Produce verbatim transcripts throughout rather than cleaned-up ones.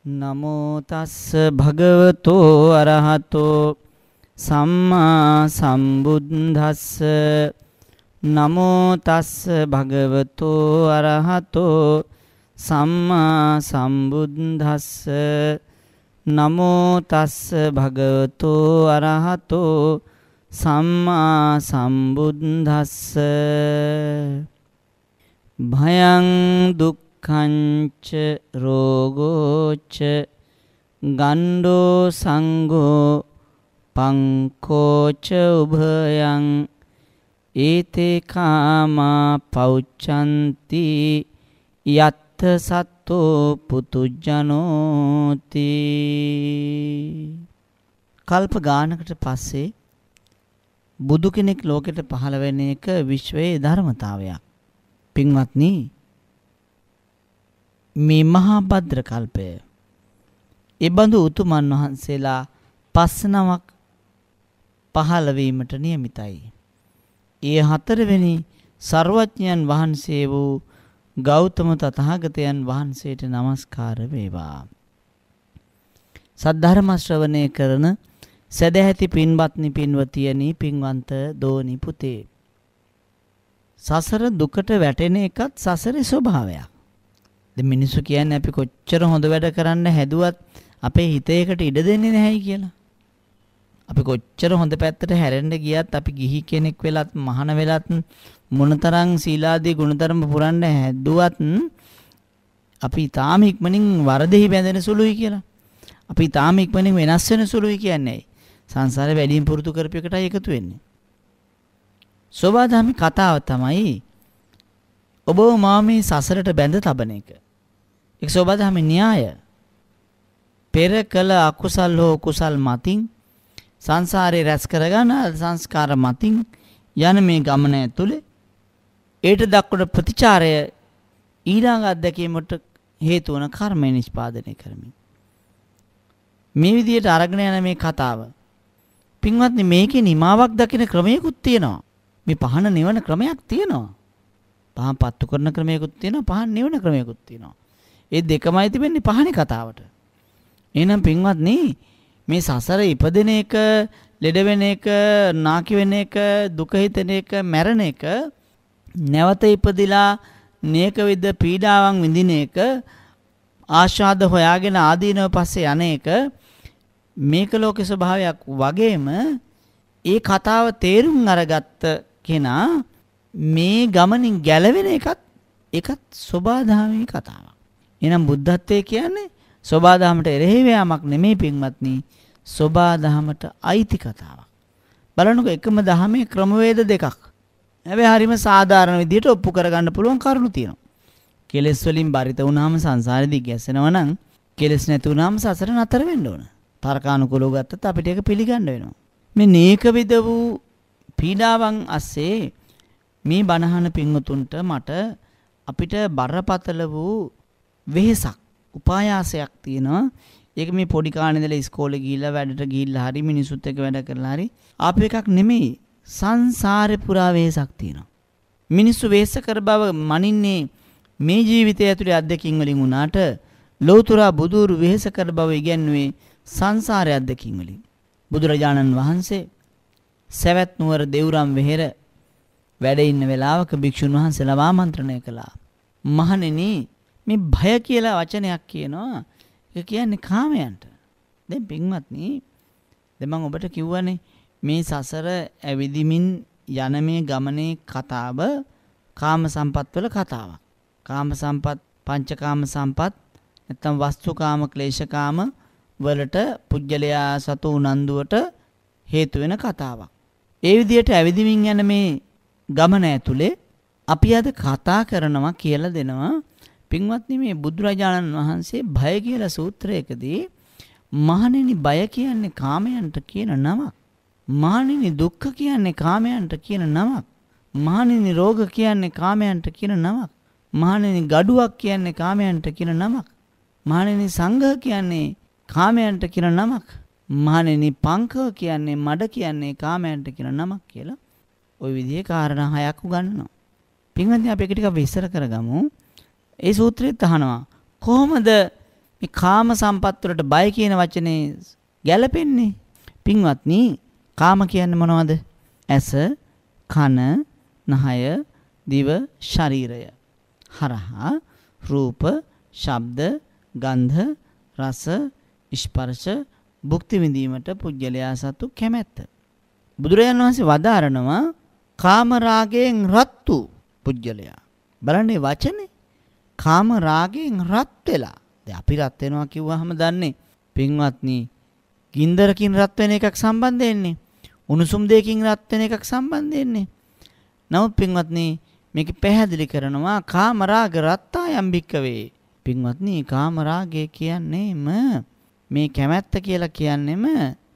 නමෝ තස්ස භගවතෝ අරහතෝ සම්මා සම්බුද්දස්ස නමෝ තස්ස භගවතෝ අරහතෝ සම්මා සම්බුද්දස්ස නමෝ තස්ස භගවතෝ අරහතෝ සම්මා සම්බුද්දස්ස භයං දුක්ඛංච රෝගෝච ගණ්ඩෝ සංඝෝ පංකෝච උභයං ඒතේ කාමා පෞච්ඡන්ති යත්ථ සත්තෝ පුතුජනෝති. කල්ප ගානකට පස්සේ බුදු කෙනෙක් ලෝකෙට පහළ වෙන එක විශ්වයේ ධර්මතාවයක්. පින්වත්නි, මේ මහා භද්‍ර කල්පය එබඳු උතුමන් වහන්සේලා පස් නමක් පහළ වීමට නියමිතයි. ඒ හතරවෙනි සර්වඥයන් වහන්සේ වූ ගෞතම තථාගතයන් වහන්සේට নমස්කාර වේවා. සද්ධර්ම ශ්‍රවණය කරන සදැහැති පින්වත්නි පින්වතියනි පින්වන්ත දෝනි පුතේ, සසර දුකට වැටෙන එකත් සසරේ ස්වභාවයක්. දැන් මිනිස්සු කියන්නේ අපි කොච්චර හොඳ වැඩ කරන්න හැදුවත් අපේ හිතේකට ඉඩ දෙන්නේ නැහැයි කියලා. අපි කොච්චර හොඳ පැත්තට හැරෙන්න ගියත් අපි ගිහි කෙනෙක් වෙලත් මහාන වෙලත් මොනතරම් සීලාදී ගුණධර්ම පුරන්න හැදුවත් අපි තාම ඉක්මනින් වරදෙහි බැඳෙන සුළුයි කියලා. අපි තාම ඉක්මනින් වෙනස් වෙන සුළුයි කියන්නේ. සංසාරේ වැඩිම පුරුදු කරපු එකටයි එකතු වෙන්නේ. සෝබාධාමි කතාව තමයි ඔබ මා මේ සසරට බැඳ තබන එක. ඒක සෝබාධාමි න්‍යාය. පෙර කළ අකුසල් හෝ කුසල් මතින් සංසාරේ රැස් කරගන්න සංස්කාර මතින් යන මේ ගමන ඇතුලේ ඒට දක්වන ප්‍රතිචාරය ඊළඟ අත්දැකීමට හේතු වන කර්මය නිෂ්පාදනය කරමින් මේ විදිහට අරගෙන යන මේ කතාව, පින්වත්නි, මේකේ නිමාවක් දකින ක්‍රමයකුත් තියෙනවා. මේ පහන නිවන ක්‍රමයක් තියෙනවා. පහන් පත්තු කරන ක්‍රමයකුත් තියෙනවා, පහන් නිවන ක්‍රමයකුත් තියෙනවා. ඒ දෙකමයි තිබෙන්නේ පහනේ කතාවට. එහෙනම් පින්වත්නි, මේ සසර ඉපදෙන එක, ලෙඩ වෙන එක, නාකි වෙන එක, දුක හිතෙන එක, මැරෙන එක, නැවත ඉපදිලා නේක විද පීඩාවන් විඳින එක, ආශාද හොයාගෙන ආදීනව පස්සේ යන එක මේක ලෝකේ ස්වභාවයක් වගේම ඒ කතාව තේරුම් අරගත්ත කෙනා මේ ගමනින් ගැලවෙන එකත් ඒකත් සෝබාධාමී කතාවක්. එහෙනම් බුද්ධත්වයේ කියන්නේ සෝබාධාමට එරෙහි යාමක් නෙමෙයි පින්වත්නි, සෝබාධාමට අයිති කතාවක්. බලන්නකො, එකම දහමේ ක්‍රමවේද දෙකක්. හැබැයි හරිම සාධාරණ විදිහට ඔප්පු කරගන්න පුළුවන් කරුණු තියෙනවා. කෙලෙස් වලින් බරිත වුණාම සංසාරෙදී ගැස්සෙනවා නම් කෙලෙස් නැති වුණාම සසර නතර වෙන්න ඕන. තර්කානුකූලව ගත්තත් අපිට ඒක පිළිගන්න වෙනවා. මේ නේක විද වූ පීඩාවන් ඇස්සේ මේ බණහන පින්වතුන්ට මට අපිට බරපතල වූ වෙහසක් උපායාසයක් තියෙනවා. ඒක මේ පොඩි කාලේ ඉඳලා ඉස්කෝලේ ගිහිල්ලා වැඩට ගිහිල්ලා හරි මිනිසුත් එක්ක වැඩ කරලා හරි ආපු එකක් නෙමෙයි. සංසාරේ පුරා වෙහසක් තියෙනවා. මිනිස්සු වෙහස කර බව මනින්නේ මේ ජීවිතය ඇතුලේ අත්දැකීම් වලින් වුණාට ලෞතුරා බුදුරු වෙහස කර බව ඉගැන්වුවේ සංසාරයේ අත්දැකීම් වලින්. බුදුරජාණන් වහන්සේ සවැත් නුවර දෙව්රම් වෙහෙර වැඩ ඉන්න වෙලාවක භික්ෂුන් වහන්සේලා ආමන්ත්‍රණය කළා. මහණෙනි, මේ භය කියලා වචනයක් කියනවා. ඒක කියන්නේ කාමයන්ට. දැන් පින්වත්නි, දැන් මම ඔබට කිව්වනේ මේ සසර ඇවිදිමින් යන මේ ගමනේ කතාව කාම සම්පත් වල කතාවක්. කාම සම්පත්, පංචකාම සම්පත්, නැත්නම් වස්තුකාම, ක්ලේශකාම වලට පුජ්‍යලයා සතු උනන්දුවට හේතු වෙන කතාවක්. ඒ විදිහට ඇවිදිමින් යන මේ ගමන ඇතුලේ අපි අද කතා කරනවා කියලා දෙනවා. පින්වත්නි, මේ බුදුරජාණන් වහන්සේ භය කියලා සූත්‍රයකදී මහණෙනි, බය කියන්නේ කාමයන්ට කියන නමක්. මහණෙනි, දුක්ඛ කියන්නේ කාමයන්ට කියන නමක්. මහණෙනි, රෝග කියන්නේ කාමයන්ට කියන නමක්. මහණෙනි, ගඩුවක් කියන්නේ කාමයන්ට කියන නමක්. මහණෙනි, සංඝ කියන්නේ කාමයන්ට කියන නමක්. මහණෙනි, පංකව කියන්නේ, මඩ කියන්නේ කාමයන්ට කියන නමක් කියලා ওই විදිහේ කාරණා හයක් උගන්වනවා. පින්වත්නි, අපි එක ටිකක් විස්තර කරගමු. ඒ සූත්‍රෙත් අහනවා කොහොමද මේ කාම සම්පත් වලට බය කියන වචනේ ගැලපෙන්නේ. පින්වත්නි, කාම කියන්නේ මොනවද? ඇස, කන, නහය, දිව, ශරීරය හරහා රූප, ශබ්ද, ගන්ධ, රස, ස්පර්ශ භුක්ති විඳීමට පුජ්‍යලයා සතු කැමැත්ත. බුදුරජාණන් වහන්සේ වදාරනවා කාම රාගයෙන් රත්තු පුජ්‍යලයා. බලන්නේ වචනේ. කාම රාගයෙන් රත් වෙලා. දැන් අපි රත් වෙනවා කිව්වහම දන්නේ පින්වත්නි, ගින්දරකින් රත් වෙන එකක් සම්බන්ධ වෙන්නේ. උණුසුම් දෙකකින් රත් වෙන එකක් සම්බන්ධ වෙන්නේ. නමුත් පින්වත්නි, මේක පැහැදිලි කරනවා කාම රාග රත්තා යම් භික්කවේ. පින්වත්නි, කාම රාගය කියන්නේම මේ කැමැත්ත කියලා කියන්නේම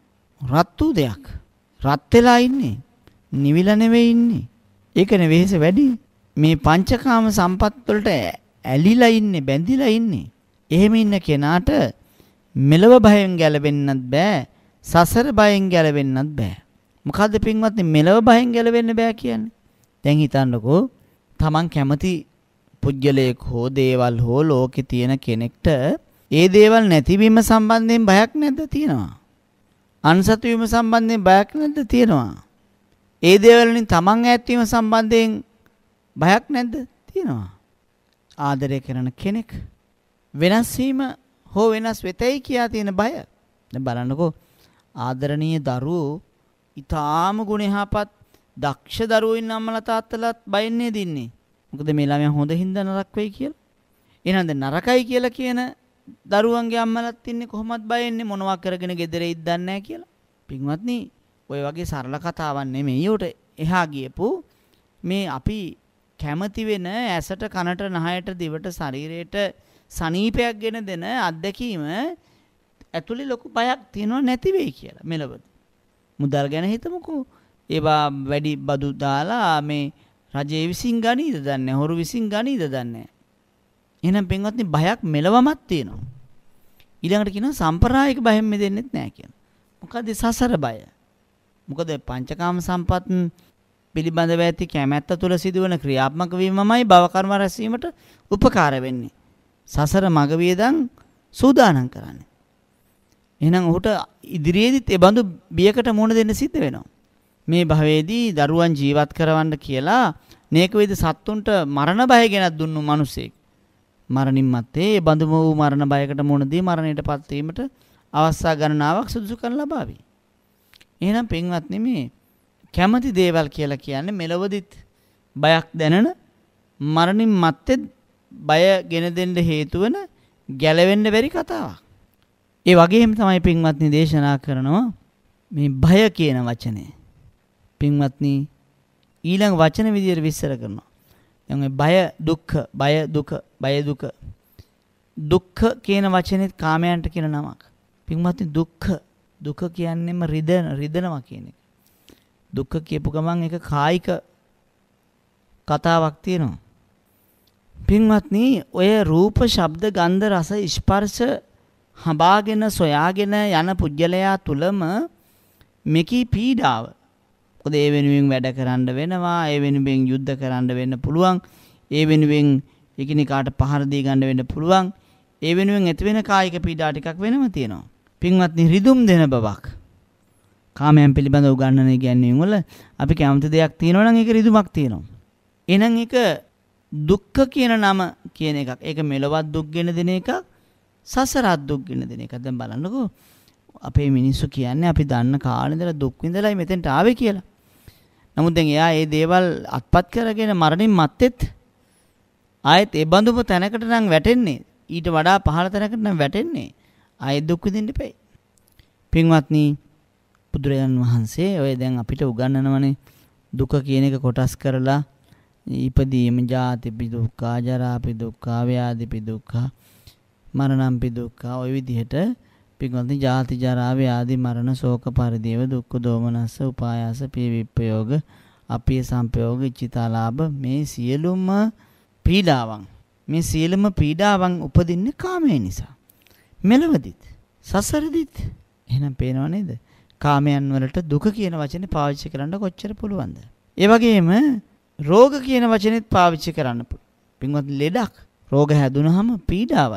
රත් වූ දෙයක්. රත් වෙලා ඉන්නේ. නිවිලා නෙවෙයි ඉන්නේ. ඒක නෙවෙයිස වැඩි. මේ පංචකාම සම්පත් වලට ඇලිලා ඉන්නේ, බැඳිලා ඉන්නේ. එහෙම ඉන්න කෙනාට මෙලව භයෙන් ගැලවෙන්නත් බෑ, සසර භයෙන් ගැලවෙන්නත් බෑ. මොකද්ද පින්වත්නි මෙලව භයෙන් ගැලවෙන්න බෑ කියන්නේ? දැන් හිතන්නකෝ, තමන් කැමති පුජ්‍යලයක් හෝ දේවල් හෝ ලෝකේ තියෙන කෙනෙක්ට ඒ දේවල් නැතිවීම සම්බන්ධයෙන් බයක් නැද්ද? තියෙනවා. අන්සතු වීම සම්බන්ධයෙන් බයක් නැද්ද? තියෙනවා. ඒ දේවල් වලින් තමන් ඈත් වීම සම්බන්ධයෙන් බයක් නැද්ද? තියෙනවා. ආදරය කරන කෙනෙක් වෙනස් වීම හෝ වෙනස් වෙතයි කියා තියෙන බය. දැන් බලන්නකෝ, ආදරණීය දරුවෝ ඊටාම ගුණයහපත් දක්ෂ දරුවෝ ඉන්න අම්මලා තාත්තලාත් බයින්නේ දින්නේ. මොකද මේ ළමයා හොඳ හින්දා නරක වෙයි කියලා. එහෙනම් දැන් නරකයි කියලා කියන දරුවන්ගේ අම්මලාත් ඉන්නේ කොහොමද බයෙන්නේ? මොනවා කරගෙන ගෙදර ඉද්දන්නේ නැහැ කියලා. පින්වත්නි, ඔය වගේ සරල කතාවක් නෙමෙයි. උට එහා ගියපු මේ අපි කැමති වෙන ඇසට, කනට, නහයට, දිවට, ශරීරයට සනීපයක් ගෙන දෙන අත්දැකීම ඇතුලේ ලොකු බයක් තියෙනව නැති වෙයි කියලා මෙලවද. මුදල් ගැන හිතමුකෝ. ඒවා වැඩි බදු දාලා මේ රජේ විසින් ගනීද දන්නේ, හොරු විසින් ගනීද දන්නේ. එහෙනම් පින්වත්නි, බයක් මෙලවමත් තියෙනවා. ඊළඟට කියනවා සම්ප්‍රායික බයෙන් මෙදෙන්නෙත් නැහැ කියන. මොකද සසර බය. මොකද පංචකාම සම්පත් පිළිබඳව ඇති කැමැත්ත තුළ සිදුවන ක්‍රියාත්මක වීමමයි භව කර්ම රැස්වීමට උපකාර වෙන්නේ. සසර මග වියදම් සූදානම් කරන්නේ. එහෙනම් ඔහුට ඉදිරියේදීත් ඒ බඳු බියකට මුහුණ දෙන්න සිද්ධ වෙනවා. මේ භවයේදී දරුවන් ජීවත් කරවන්න කියලා නේක වේද සත්තුන්ට මරණ බය ගෙනත් දුන්නු මිනිසෙක්. මරණින් මත්තේ ඒ බඳුම වූ මරණ බයකට මුහුණ දී මරණයටපත් වීමට අවස්ථා ගණනාවක් සුදුසුකම් ලබාවි. එහෙනම් පින්වත්නි, මේ කැමති දේවල් කියලා කියන්නේ මෙලවදිත් බයක් දැනන, මරණින් මත්තේ බය ගෙන දෙන්න හේතු වෙන ගැලවෙන්න බැරි කතාවක්. ඒ වගේම තමයි පින්වත්නි දේශනා කරනවා මේ බය කියන වචනේ. පින්වත්නි, ඊළඟ වචන විදියට විස්තර කරනවා. දැන් මේ බය දුක්ඛ, බය දුක, බය දුක. දුක්ඛ කියන වචනේත් කාමයන්ට කියන නමක්. පින්වත්නි, දුක්ඛ, දුක කියන්නේම රිදෙන, රිදෙනවා කියන එක. දුක්ඛ කියපු ගමන් ඒක කායික කතාවක් තියෙනවා. පින්වත්නි, ඔය රූප, ශබ්ද, ගන්ධ, රස, ස්පර්ශ හඹාගෙන සොයාගෙන යන පුජ්‍යලයා තුලම මේකී පීඩාව. මොකද ඒ වෙනුවෙන් වැඩ කරන්න වෙනවා, ඒ වෙනුවෙන් යුද්ධ කරන්න වෙන්න පුළුවන්, ඒ වෙනුවෙන් එකිනෙකාට පහර දී ගන්න වෙන්න පුළුවන්, ඒ වෙනුවෙන් ඇති වෙන කායික පීඩා ටිකක් වෙනම තියෙනවා. පින්වත්නි, රිදුම් දෙන බවක් කාමයන් පිළිබඳව උගන්වන ඉගැන්වීම් වල අපි කැමති දෙයක් තියෙනවා නම් ඒක රිදුමක් තියෙනවා. එහෙනම් ඒක දුක්ඛ කියන නම කියන එකක්. ඒක මෙලවත් දුක් ගෙන දෙන එකක්, සසරත් දුක් ගෙන දෙන එකක්. දැන් බලන්නකෝ, අපේ මිනිස්සු කියන්නේ අපි දන්න කාලේ ඉඳලා දුක් විඳලායි මෙතෙන්ට ආවේ කියලා. නමුත් දැන් එයා මේ දේවල් අත්පත් කරගෙන මරණින් මත්තෙත් ආයෙත් ඒ බඳුම තැනකට නම් වැටෙන්නේ. ඊට වඩා පහළ තැනකට නම් වැටෙන්නේ. ආයෙත් දුක් විඳින්න එපයි. පින්වත්නි, බුදුරජාණන් වහන්සේ ඔය දැන් අපිට උගන්වනවනේ දුක කියන එක කොටස් කරලා ඉපදීම, ජාතිපි දුක්ඛ, ජරාපි දුක්ඛ, ව්‍යාධිපි දුක්ඛ, මරණම්පි දුක්ඛ. ඔය විදිහට පින්වත්නි, ජාති, ජරා, ව්‍යාධි, මරණ, ශෝක, පරිදේව, දුක්ඛ, දෝමනස්ස, උපායාස, පිය විප්පයෝග, අපිය සංපයෝග, ඉච්ඡිතාලාභ, මේ සියලුම පීඩාවන්, මේ සියලුම පීඩාවන් උපදින්නේ කාමයේ නිසා. මෙලවදිත් සසරදිත්. එහෙනම් පේනව නේද? කාමයන් වලට දුක කියන වචනේ පාවිච්චි කරන්න කොච්චර පුළුවන්ද? ඒ වගේම රෝග කියන වචනේත් පාවිච්චි කරන්න පුළුවන්. පින්වත්, ලෙඩක් රෝග හැදුනහම පීඩාවයි.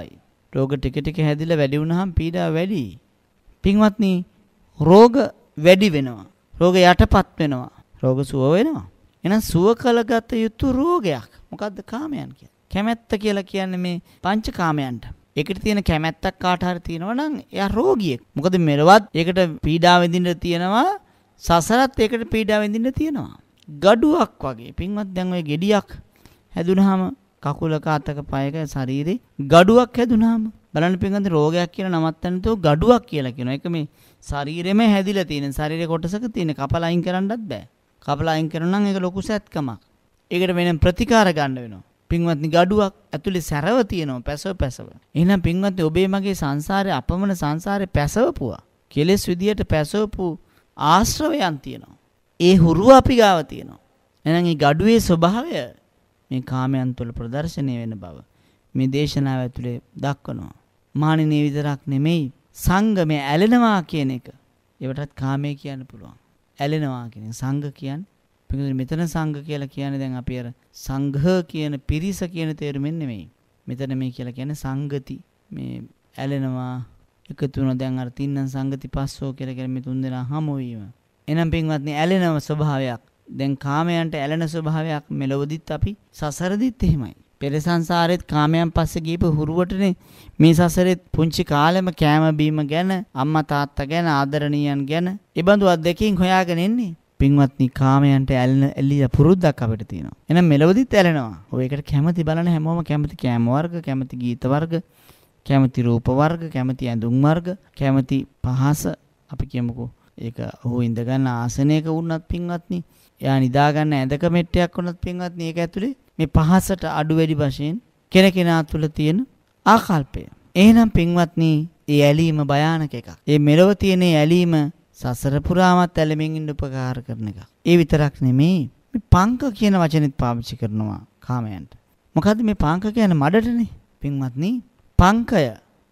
රෝග ටික ටික හැදිලා වැඩි වුණාම පීඩාව වැඩි. පින්වත්නි රෝග වැඩි වෙනවා. රෝග යටපත් වෙනවා. රෝග සුව වෙනවා. එහෙනම් සුව කළගත යුතු රෝගයක්. මොකද්ද කාමයන් කියන්නේ? කැමැත්ත කියලා කියන්නේ මේ පංච කාමයන්ට. ඒකට තියෙන කැමැත්තක් කාට හරි තියෙනවා නම් එයා රෝගියෙක්. මොකද මෙලවත් ඒකට පීඩාව විඳින්න තියෙනවා. සසරත් ඒකට පීඩාව විඳින්න තියෙනවා. gaduwak වගේ. පින්වත් දැන් ඔය ගෙඩියක් හැදුනහම කකුලක අතක පයක ශරීරේ gaduwak හැදුනහම බලන්න පින්වත් රෝගයක් කියලා නමත්තන්න තෝ gaduwak කියලා කියනවා. ඒක මේ ශරීරෙම හැදිලා තියෙන ශරීරේ කොටසක තියෙන කපලා අයින් කරන්නත් බෑ. කපලා අයින් කරනවා නම් ඒක ලොකු සැත්කමක්. ඒකට වෙන ප්‍රතිකාර ගන්න වෙනවා. පින්වත්නි gaduwak ඇතුලේ සැරව තියෙනවා පැසව පැසව. එහෙනම් පින්වත්නි ඔබේ මගේ සංසාරේ අපමණ සංසාරේ පැසවපුවා. කෙලෙස් විදියට පැසවපු ආශ්‍රවයන් තියෙනවා. ඒ හුරුව අපි ගාව තියෙනවා. එහෙනම් මේ gaduවේ ස්වභාවය මේ කාමයන් තුළ ප්‍රදර්ශනය වෙන බව මේ දේශනාව ඇතුලේ දක්වනවා. මානිනේ විතරක් නෙමෙයි සංගමය ඇලෙනවා කියන එක. ඒවටත් කාමයේ කියන්න පුළුවන්. ඇලෙනවා කියන සංඝ කියන්නේ පිටුනේ මෙතන සංඝ කියලා කියන්නේ දැන් අපි අර සංඝ කියන පිරිස කියන තේරුමෙන් නෙමෙයි. මෙතන මේ කියලා කියන්නේ සංගති. මේ ඇලෙනවා එකතු වෙන දැන් අර තින්නම් සංගති පස්සෝ කියලා කියන්නේ මේ තුන් දෙනා හමු වීම. එනම් පින්වත්නි ඇලෙනව ස්වභාවයක්. දැන් කාමයන්ට ඇලෙන ස්වභාවයක් මෙලොවදිත් අපි සසරදිත් එහෙමයි. පෙර සංසාරෙත් කාමයන් පස්සේ ගිහපු හුරුවටනේ මේ සසරෙත් පුංචි කාලෙම කෑම බීම ගැන අම්මා තාත්තා ගැන ආදරණීයන් ගැන ඒ බඳු අත්දැකීම් හොයාගෙන ඉන්නේ. පින්වත්නි කාමයන්ට ඇලෙන එළිය පුරුද්දක් අපිට තියෙනවා. එහෙනම් මෙලොවදිත් ඇලෙනවා. ඔය එකට කැමති බලන හැමෝම කැමති කෑම වර්ග, කැමති ගීත වර්ග, කැමති රූප වර්ග, කැමති ඇඳුම් වර්ග, කැමති පහස අපි කියමුකෝ. ඒක ඔහු ඉඳ ගන්න ආසනයක වුණත් පින්වත්නි, එයා නිදා ගන්න ඇඳක මෙට්ටයක් වුණත් පින්වත්නි, ඒක ඇතුලේ මේ පහසට අඩු වැඩි වශයෙන් කෙනකෙනා තුළ තියෙන ආකල්පය. එහෙනම් පින්වත්නි, ඒ ඇලීම භයානක එකක්. ඒ මෙලොව තියෙන ඇලීම සසර පුරාමත් ඇලෙමින් ඉන්න උපකාර කරන එකක්. ඒ විතරක් නෙමෙයි මේ පංක කියන වචනේත් පාවිච්චි කරනවා කාමයන්ට. මොකද්ද මේ පංක කියන්නේ? මඩටනේ. පින්වත්නි, පංකය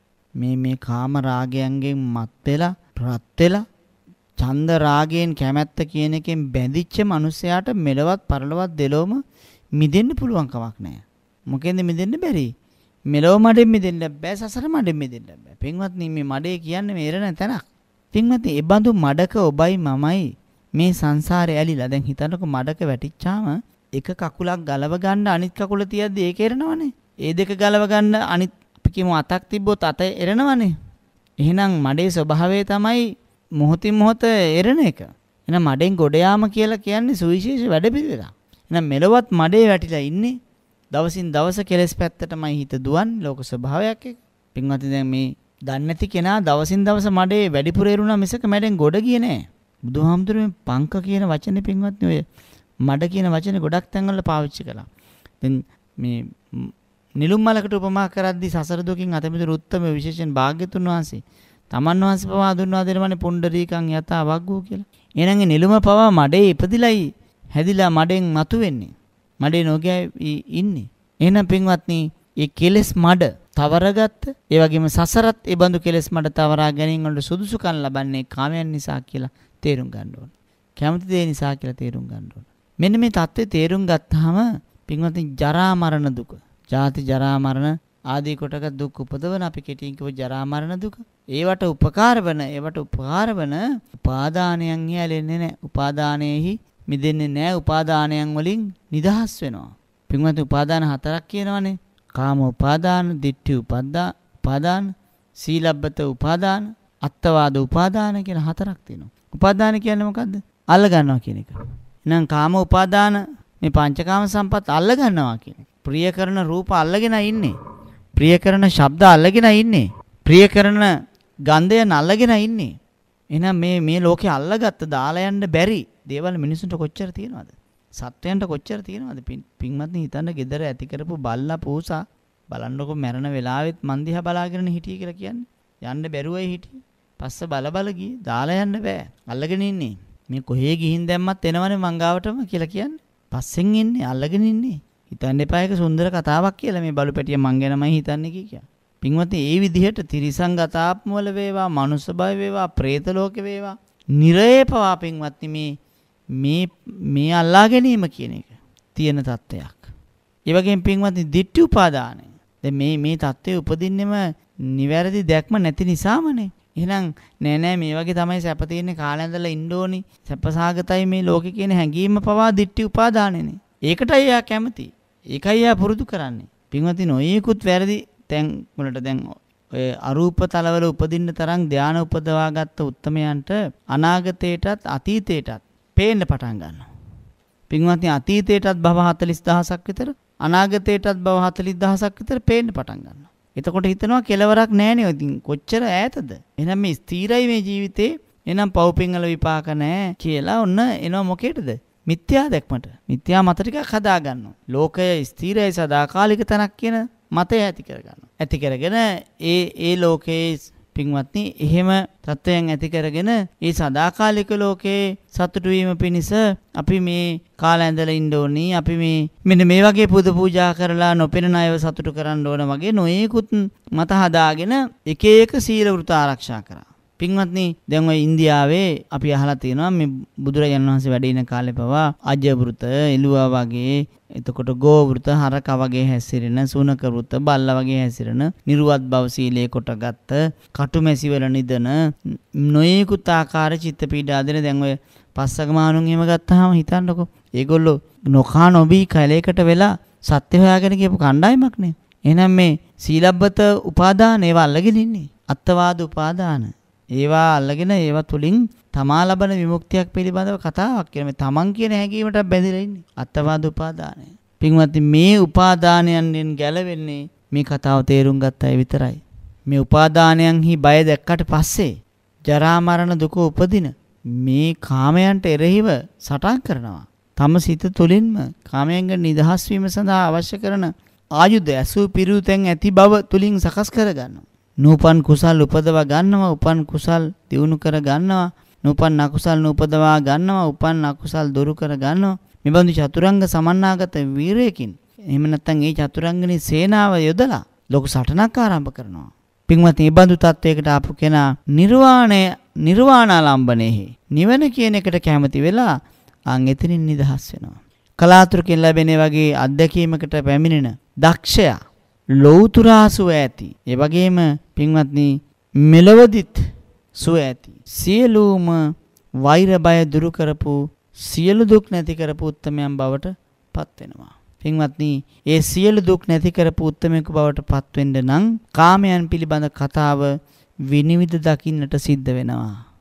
මේ මේ කාම රාගයන්ගෙන් මත් වෙලා රත් වෙලා ඡන්ද රාගයෙන් කැමැත්ත කියන එකෙන් බැඳිච්ච මිනිසයාට මෙලවත් පරලවත් දෙලොවම මිදෙන්න පුළුවන් කමක් නැහැ. මොකෙන්ද මිදෙන්න බැරි? මෙලොව මඩෙන් මිදෙන්න බෑ, සසර මඩෙන් මිදෙන්න බෑ. පින්වත්නි, මේ මඩේ කියන්නේ මේ එරණ තැනක්. පින්වත්නි, ඒ බඳු මඩක ඔබයි මමයි මේ සංසාරේ ඇලිලා. දැන් හිතන්නකො මඩක වැටිච්චාම එක කකුලක් ගලව ගන්න අනිත් කකුල තියද්දි ඒක එරනවනේ. ඒ දෙක ගලව ගන්න අනිත් අපි කියමු අතක් තිබ්බොත් අත එරනවනේ. එහෙනම් මඩේ ස්වභාවය තමයි මොහොතින් මොහොත එරණ එක. එහෙනම් මඩෙන් ගොඩ යාම කියලා කියන්නේ සුවිශේෂ වැඩපිළිවෙලක්. එහෙනම් මෙලොවත් මඩේ වැටිලා ඉන්නේ. දවසින් දවස කෙලස් පැත්තටමයි හිත දුවන්නේ, ලෝක ස්වභාවයක් එක. පින්වත්නි, දැන් මේ දන්නේ නැති කෙනා දවසින් දවස මඩේ වැඩිපුර එරුණා මිසක මඩෙන් ගොඩ ගියේ නෑ. බුදුහාමුදුරුවෝ පංක කියන වචනේ පින්වත්නි ඔය මඩ කියන වචනේ ගොඩක් තැන්වල පාවිච්චි කළා. දැන් මේ නිලුම් මලකට උපමා කරද්දී සසර දුකින් අත මිදුණු උත්තම විශේෂයෙන් භාග්‍යතුන් වහන්සේ තමන් වහන්සේ පවා දුන්නා දෙනවනේ පුණ්ඩරීකං යතා වග්ගෝ කියලා. එහෙනම් ඒ නිලුම පවා මඩේ ඉපදිලයි හැදිලා මඩෙන් මතුවෙන්නේ. මඩේ නොගැවි ඉන්නේ. එහෙනම් පින්වත්නි, ඒ කෙලෙස් මඩ තවරගත්ත, ඒ වගේම සසරත් ඒ බඳු කෙලෙස් මඩ තවරා ගැනීම වලට සුදුසුකම් ලබන්නේ කාමයන් නිසා කියලා තේරුම් ගන්න ඕන. කැමති දේ නිසා කියලා තේරුම් ගන්න ඕන. මෙන්න මේ தත්ත්වය තේරුම් ගත්තාම පින්වත්නි, ජරා මරණ දුක, ජාති ජරා මරණ ආදී කොටක දුක් උපදවන අපි කෙටියෙන් කිව්ව ජරා මරණ දුක. ඒවට උපකාර වන, ඒවට උපකාර වන උපාදානයන් හැලෙන්නේ නැහැ. උපාදානයේහි මිදෙන්නේ නැහැ. උපාදානයන් වලින් නිදහස් වෙනවා. පින්වත්නි, උපාදාන හතරක් කියනවනේ. කාම උපාදාන, ditthi උපාදාන, උපාදාන, සීලබ්බත උපාදාන, අත්තවාද උපාදාන කියන හතරක් තියෙනවා. උපාදාන කියන්නේ මොකද්ද? අල්ල ගන්නවා කියන එක. එහෙනම් කාම උපාදාන මේ පංචකාම සම්පත් අල්ල ගන්නවා කියන එක. ප්‍රිය කරන රූප අල්ලගෙන ඉන්නේ. ප්‍රිය කරන ශබ්ද අල්ලගෙන ඉන්නේ. ප්‍රිය කරන ගන්ධයන් අල්ලගෙන ඉන්නේ. එහෙනම් මේ මේ ලෝකේ අල්ලගත්ත දාලා යන්න බැරි දේවල් මිනිසුන්ට කොච්චර තියෙනවද? සත්වයන්ට කොච්චර තියෙනවද? පින්වත්නි, හිතන්න ගෙදර ඇති කරපු බල්ලා පූසා බලන්නකො මැරෙන වෙලාවෙත් මන් දිහා බලාගෙන හිටියේ කියලා කියන්නේ. යන්න බැරුවයි හිටියේ. පස්ස බල බල ගියේ. දාලා යන්න බෑ. අල්ලගෙන ඉන්නේ. මේ කොහේ ගිහින් දැම්මත් එනවනේ මං ගාවටම කියලා කියන්නේ. පස්සෙන් ඉන්නේ, අල්ලගෙන ඉන්නේ. හිතන්න එපා ඒක සුන්දර කතාවක් කියලා. මේ බලු පැටිය මං ගැනමයි හිතන්නේ කිය. පින්වත්නි, ඒ විදිහට තිරිසංගත ආත්ම වල වේවා, මනුස්ස භව වේවා, പ്രേත ලෝකේ වේවා, නිරේ පවා පින්වත්නි මේ මේ මේ අල්ලා ගැනීම කියන එක තියෙන තත්ත්වයක්. ඒ වගේම පින්වත්නි, ditthi උපාදානය. දැන් මේ මේ தත්ත්වයේ උපදින්නෙම නිවැරදි දැක්ම නැති නිසාමනේ. එහෙනම් නෑ නෑ මේ වගේ තමයි සැප තියෙන්නේ කාලේ ඇඳලා ඉන්න ඕනි. සැපසහගතයි මේ ලෝකේ කියන හැඟීම පවා දිට්ටි උපාදානෙනේ. ඒකටයි එයා කැමති. ඒකයි එයා පුරුදු කරන්නේ. පින්වත්නි නොයේකුත් වැරදි තැන් වලට දැන් ඔය අරූප තලවල උපදින්න තරම් ධාන උපදවා ගත්ත උත්තමයන්ට අනාගතේටත් අතීතේටත් පේන්න පටන් ගන්නවා. පින්වත්නි අතීතේටත් භව හතළිස් දහසක් විතර අනාගතේටත් භව හතළිස් දහසක් විතර පේන්න පටන් ගන්නවා. එතකොට හිතනවා කෙලවරක් නැහැනේ. ඉතින් කොච්චර ඈතද? එහෙනම් මේ ස්ථිරයි මේ ජීවිතේ. එහෙනම් පව්පින්වල විපාක නැහැ කියලා ඔන්න එනවා මොකේද? මිත්‍යා දැක්මට. මිත්‍යා මත ටිකක් හදා ගන්නවා. ලෝකය ස්ථිරයි සදාකාලික තනක් කියන මතය ඇති කර ගන්නවා. ඇති කරගෙන ඒ ඒ ලෝකයේ පින්වත්නි එහෙම තත්වයන් ඇති කරගෙන ඒ සදාකාලික ලෝකේ සතුටු වීම පිණිස අපි මේ කාලය ඇඳලා ඉන්න ඕනි. අපි මේ මෙන්න මේ වගේ පුද පූජා කරලා නොපෙනෙන අයව සතුටු කරන්න ඕන වගේ නොයේකුත් මත හදාගෙන එක එක සීල වෘත ආරක්ෂා කරා. පින්වත්නි දැන් ඔය ඉන්දියාවේ අපි අහලා තියෙනවා මේ බුදුරජාණන් වහන්සේ වැඩ ඉන කාලේ පවා අජ වෘත, එළුවා වගේ, එතකොට ගෝ වෘත, හරක වගේ හැසිරෙන, සුනක වෘත, බල්ලා වගේ හැසිරෙන, නිර්වත් භව සීලයේ කොටගත්ත, කටුමැසි වල නිදන, නොයෙකුත් ආකාර චිත්ත පීඩා දෙන දැන් ඔය පස්සක මහණුන් එහෙම ගත්තාම හිතන්නකෝ. ඒගොල්ලෝ නොකා නොබී කැලේකට වෙලා සත්‍ය හොයාගෙන ගියපු කණ්ඩායමක් නේ. එහෙනම් මේ සීලබ්බත උපාදාන ඒවා අල්ලගෙන ඉන්නේ. අත්වාද උපාදාන ඒවා අල්ලගෙන ඒවා තුලින් තමා ලබන විමුක්තියක් පිළිබඳව කතාවක් කියන මේ තමන් කියන හැඟීමට බැඳිලා ඉන්නේ. අත්වාද උපාදානය. පින්වත්නි මේ උපාදානයන්ෙන් ගැලවෙන්නේ මේ කතාව තේරුම් ගත්ත අය විතරයි. මේ උපාදානයන්හි බය දැක්කට පස්සේ ජරා මරණ දුක උපදින මේ කාමයන්ට එරෙහිව සටන් කරනවා. තම සිත තුළින්ම කාමයන්ගෙන් නිදහස් වීම සඳහා අවශ්‍ය කරන ආයුධ ඇසු පිරුතෙන් ඇති බව තුලින් සකස් කර ගන්නවා. නූපන් කුසල් උපදවා ගන්නවා, උපන් කුසල් දියුණු කර ගන්නවා, නූපන් අකුසල් නූපදවා ගන්නවා, උපන් අකුසල් දුරු කර ගන්නවා. මේ බඳු චතුරංග සමන්නාගත වීරයකින් එහෙම නැත්නම් ඒ චතුරංගනී සේනාව යොදලා ලෝක සටනක් ආරම්භ කරනවා. පින්වත්නි මේ බඳු තත්වයකට ආපු කෙනා නිර්වාණය නිර්වාණාලම්බනේහි නිවන කියන එකට කැමති වෙලා අන් එතනින් නිදහස් වෙනවා. කලාතුරකින් ලැබෙන වගේ අත්දැකීමකට පැමිණෙන දක්ෂයා ලෞතුරා සුව ඇති. ඒ වගේම පින්වත්නි මෙලවදිත් සුව ඇති. සියලුම වෛර බය දුරු කරපු සියලු දුක් නැති කරපු උත්තමයන් බවට පත් වෙනවා. පින්වත්නි ඒ සියලු දුක් නැති කරපු උත්තමයෙකු බවට පත් වෙන්න නම් කාමයන් පිළිබඳ කතාව විනිවිද දකින්නට සිද්ධ වෙනවා.